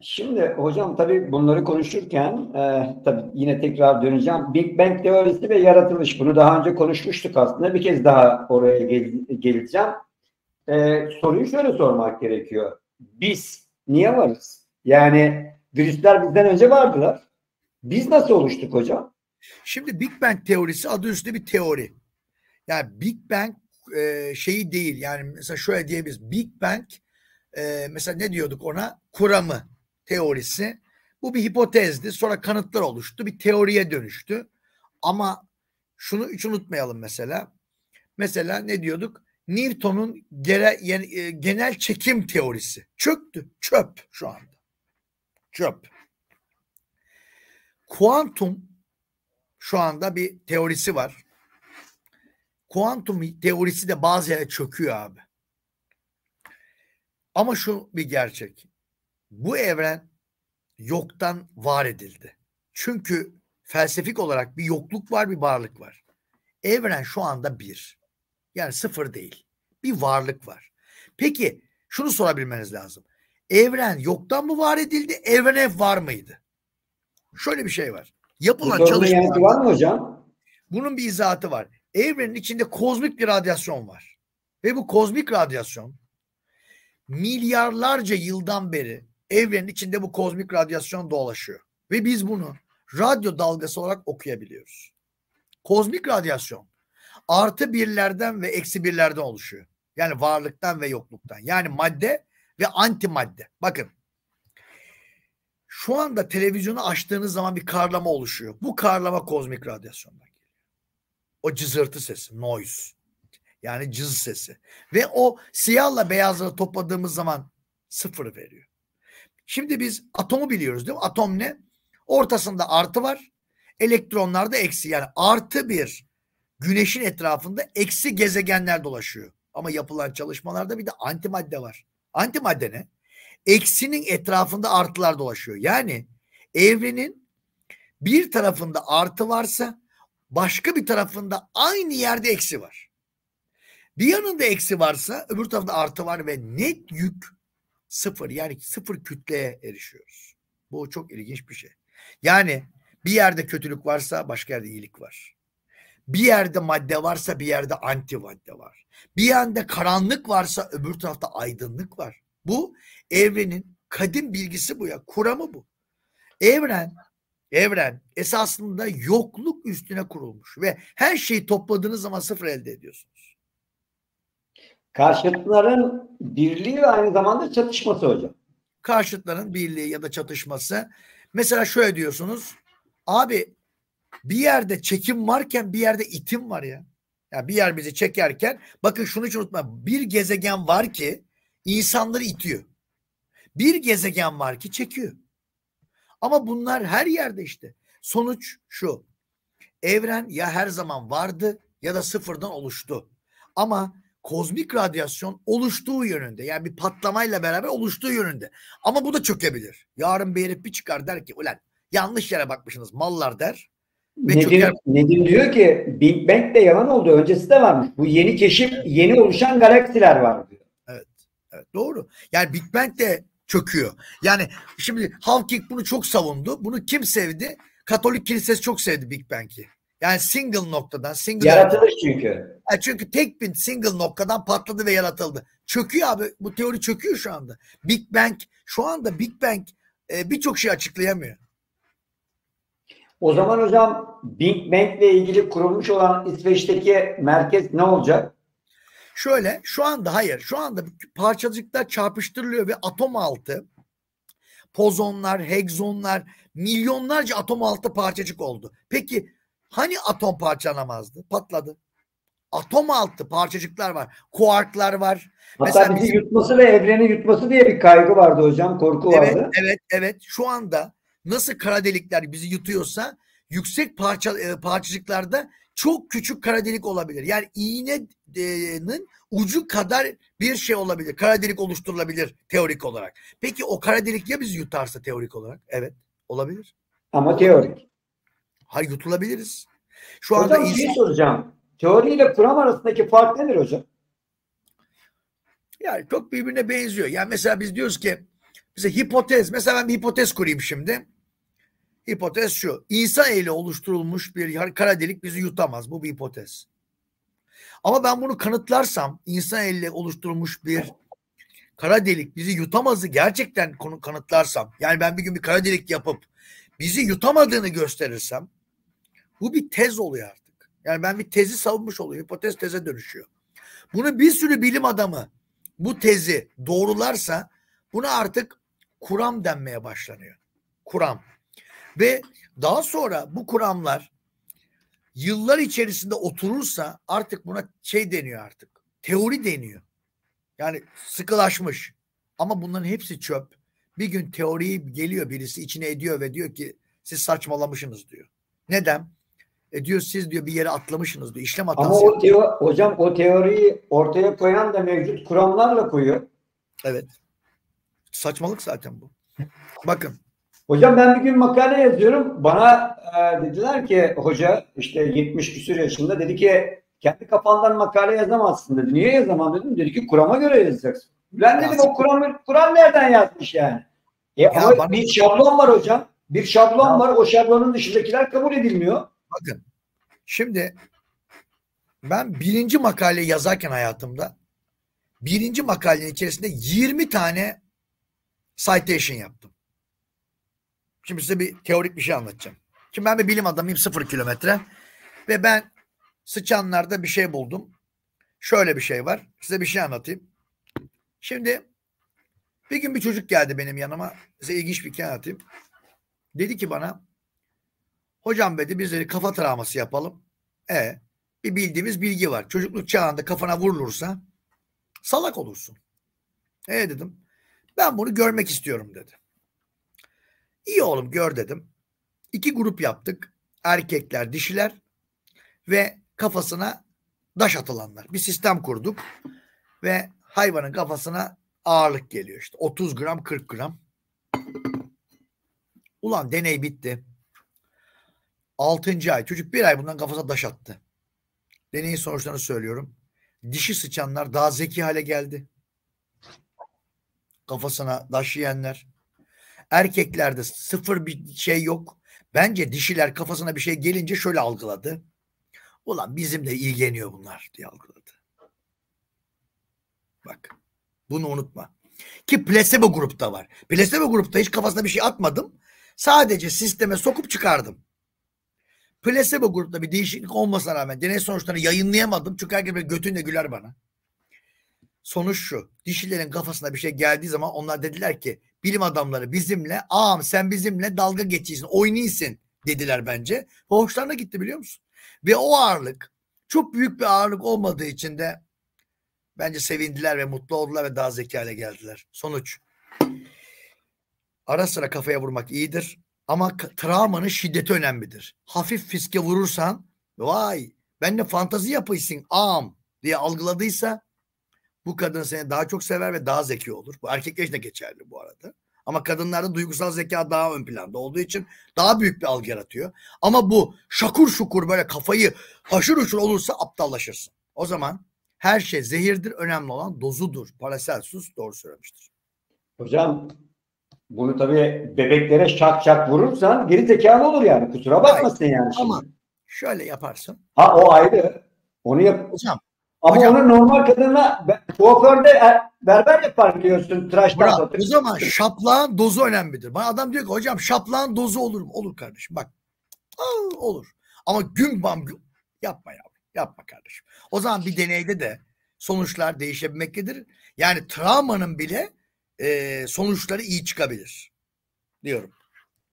Şimdi hocam tabii bunları konuşurken tabii yine tekrar döneceğim. Big Bang teorisi ve yaratılış. Bunu daha önce konuşmuştuk aslında. Bir kez daha oraya geleceğim. Soruyu şöyle sormak gerekiyor. Biz niye varız? Yani virüsler bizden önce vardılar. Biz nasıl oluştuk hocam? Şimdi Big Bang teorisi adı üstünde bir teori. Yani Big Bang şeyi değil. Yani mesela şöyle diyebiliriz. Big Bang mesela ne diyorduk ona? Kuramı teorisi. Bu bir hipotezdi. Sonra kanıtlar oluştu. Bir teoriye dönüştü. Ama şunu hiç unutmayalım mesela. Mesela ne diyorduk? Newton'un genel çekim teorisi. Çöktü. Çöp şu anda. Çöp. Kuantum şu anda bir teorisi var. Kuantum teorisi de bazı yere çöküyor abi. Ama şu bir gerçek. Bu evren yoktan var edildi. Çünkü felsefik olarak bir yokluk var, bir varlık var. Evren şu anda bir. Yani sıfır değil. Bir varlık var. Peki şunu sorabilmeniz lazım. Evren yoktan mı var edildi? Evren hep var mıydı? Şöyle bir şey var. Bu Yapılan sorunun yanıtı var çalışmalarda mı hocam? bunun bir izahatı var. Evrenin içinde kozmik bir radyasyon var. Ve bu kozmik radyasyon milyarlarca yıldan beri evrenin içinde bu kozmik radyasyon dolaşıyor. Ve biz bunu radyo dalgası olarak okuyabiliyoruz. Kozmik radyasyon artı birlerden ve eksi birlerden oluşuyor. Yani varlıktan ve yokluktan. Yani madde ve antimadde. Bakın şu anda televizyonu açtığınız zaman bir karlama oluşuyor. Bu karlama kozmik radyasyondan geliyor. O cızırtı sesi, noise. Yani cız sesi. Ve o siyahla beyazları topladığımız zaman sıfır veriyor. Şimdi biz atomu biliyoruz değil mi? Atom ne? Ortasında artı var. Elektronlarda eksi. Yani artı bir güneşin etrafında eksi gezegenler dolaşıyor. Ama yapılan çalışmalarda bir de antimadde var. Antimadde ne? Eksinin etrafında artılar dolaşıyor. Yani evrenin bir tarafında artı varsa başka bir tarafında aynı yerde eksi var. Bir yanında eksi varsa öbür tarafta artı var ve net yük sıfır. Yani sıfır kütleye erişiyoruz. Bu çok ilginç bir şey. Yani bir yerde kötülük varsa başka yerde iyilik var. Bir yerde madde varsa bir yerde anti madde var. Bir yerde karanlık varsa öbür tarafta aydınlık var. Bu evrenin kadim bilgisi bu ya. Kuramı bu. Evren esasında yokluk üstüne kurulmuş ve her şeyi topladığınız zaman sıfır elde ediyorsunuz. Karşıtların birliği ve aynı zamanda çatışması hocam. Karşıtların birliği ya da çatışması. Mesela şöyle diyorsunuz. Abi bir yerde çekim varken bir yerde itim var ya. Yani bir yer bizi çekerken bakın şunu hiç unutma. Bir gezegen var ki insanları itiyor. Bir gezegen var ki çekiyor. Ama bunlar her yerde işte. Sonuç şu. Evren ya her zaman vardı ya da sıfırdan oluştu. Ama kozmik radyasyon oluştuğu yönünde. Yani bir patlamayla beraber oluştuğu yönünde. Ama bu da çökebilir. Yarın bir herif bir çıkar der ki ulan yanlış yere bakmışsınız mallar der. Ve çöker. Nedim diyor ki Big Bang de yalan oldu. Öncesi de varmış. Bu yeni keşif, yeni oluşan galaksiler var diyor. Evet. Evet doğru. Yani Big Bang de çöküyor. Yani şimdi Hawking bunu çok savundu. Bunu kim sevdi? Katolik kilisesi çok sevdi Big Bang'i. Yani single noktadan, Yaratılış çünkü. çünkü tek bir single noktadan patladı ve yaratıldı. Çöküyor abi. Bu teori çöküyor şu anda. Big Bang şu anda Big Bang birçok şey açıklayamıyor. O zaman hocam Big Bang ile ilgili kurulmuş olan İsveç'teki merkez ne olacak? Şöyle şu anda hayır. Şu anda parçacıklar çarpıştırılıyor ve atom altı pozonlar, hegzonlar, milyonlarca atom altı parçacık oldu. Peki hani atom parçalanamazdı? Patladı. Atom altı parçacıklar var. Kuarklar var. Hatta Mesela bizi bizim yutması ve evreni yutması diye bir kaygı vardı hocam, korku evet, vardı. evet, evet. Şu anda nasıl kara delikler bizi yutuyorsa yüksek parçacıklarda çok küçük kara delik olabilir. Yani iğnenin ucu kadar bir şey olabilir. Kara delik oluşturulabilir teorik olarak. Peki o kara delik ya bizi yutarsa teorik olarak? Evet, olabilir. Ama Olabilir. teorik. Hayır yutulabiliriz. Şu anda Hocam bir şey soracağım. Teori ile kuram arasındaki fark nedir hocam? yani çok birbirine benziyor. Yani mesela biz diyoruz ki Bize hipotez. Mesela ben bir hipotez kurayım şimdi. Hipotez şu. İnsan eliyle oluşturulmuş bir kara delik bizi yutamaz. Bu bir hipotez. Ama ben bunu kanıtlarsam insan eliyle oluşturulmuş bir kara delik bizi yutamazı gerçekten kanıtlarsam, yani ben bir gün bir kara delik yapıp bizi yutamadığını gösterirsem, bu bir tez oluyor artık. Yani ben bir tezi savunmuş oluyorum. Hipotez teze dönüşüyor. Bunu bir sürü bilim adamı bu tezi doğrularsa buna artık kuram denmeye başlanıyor. Kuram. Ve daha sonra bu kuramlar yıllar içerisinde oturursa artık buna şey deniyor artık. Teori deniyor. Yani sıkılaşmış. Ama bunların hepsi çöp. Bir gün teoriyi geliyor birisi içine ediyor ve diyor ki siz saçmalamışsınız diyor. Neden? Diyor siz diyor bir yere atlamışsınız diyor. İşlem Ama hatası yapıyor. hocam o teoriyi ortaya koyan da mevcut kuramlarla koyuyor. Evet. Saçmalık zaten bu. Bakın. Hocam ben bir gün makale yazıyorum. Bana dediler ki hoca işte 70 küsur yaşında dedi ki kendi kafandan makale yazamazsın dedi. Niye yazamam dedim. Dedi ki kurama göre yazacaksın. Ben dedim o kuram nereden yazmış yani? Ama bir şablon var hocam. Bir şablon var. O şablonun dışındakiler kabul edilmiyor. Bakın. Şimdi ben birinci makale yazarken hayatımda birinci makalenin içerisinde 20 tane citation yaptım. Şimdi size bir teorik bir şey anlatacağım. Şimdi ben bir bilim adamıyım 0 kilometre ve ben sıçanlarda bir şey buldum. Şöyle bir şey var. Size bir şey anlatayım. Şimdi bir gün bir çocuk geldi benim yanıma. Size ilginç bir hikaye anlatayım. Dedi ki bana hocam dedi biz dedi kafa travması yapalım. Bir bildiğimiz bilgi var. Çocukluk çağında kafana vurulursa salak olursun. Dedim. Ben bunu görmek istiyorum dedi. İyi oğlum gör dedim. 2 grup yaptık. Erkekler, dişiler ve kafasına daş atılanlar. Bir sistem kurduk ve hayvanın kafasına ağırlık geliyor işte. 30 gram, 40 gram. Ulan deney bitti. 6. ay çocuk 1 ay bundan kafasına daş attı. Deneyin sonuçlarını söylüyorum. Dişi sıçanlar daha zeki hale geldi. Kafasına daş yiyenler. Erkeklerde sıfır bir şey yok. Bence dişiler kafasına bir şey gelince şöyle algıladı. Ulan bizimle ilgileniyor bunlar diye algıladı. Bak bunu unutma. Ki placebo grupta var. Placebo grupta hiç kafasına bir şey atmadım. Sadece sisteme sokup çıkardım. Placebo grupta bir değişiklik olmasına rağmen deney sonuçlarını yayınlayamadım. Çünkü herkes böyle götünle güler bana. Sonuç şu. Dişilerin kafasına bir şey geldiği zaman onlar dediler ki bilim adamları bizimle sen bizimle dalga geçiyorsun, oynuyorsun dediler bence. Hoşlarına gitti biliyor musun? Ve o ağırlık çok büyük bir ağırlık olmadığı için de bence sevindiler ve mutlu oldular ve daha zeki hale geldiler. Sonuç. Ara sıra kafaya vurmak iyidir ama travmanın şiddeti önemlidir. Hafif fiske vurursan vay ben de fantazi yapıyorsun diye algıladıysa bu kadın seni daha çok sever ve daha zeki olur. Bu erkekler için de geçerli bu arada. Ama kadınlarda duygusal zeka daha ön planda olduğu için daha büyük bir algı yaratıyor. Ama bu şakur şukur böyle kafayı haşır uşur olursa aptallaşırsın. O zaman her şey zehirdir. Önemli olan dozudur. Paracelsus doğru söylemiştir. Hocam bunu tabii bebeklere şak şak vurursan geri zekalı olur yani. Kusura bakmasın yani şimdi. Ama şöyle yaparsın. O ayrı. Onu yap. Hocam. Ama onu normal kadınla kuaförde berber yapar biliyorsun. Tıraştan sonra. O zaman şaplağın dozu önemlidir. Bana adam diyor ki hocam şaplağın dozu olur mu? Olur kardeşim bak. Olur. Ama gün bam gün yapma ya. Yapma kardeşim. O zaman bir deneyde de sonuçlar değişebilmektedir. Yani travmanın bile sonuçları iyi çıkabilir diyorum.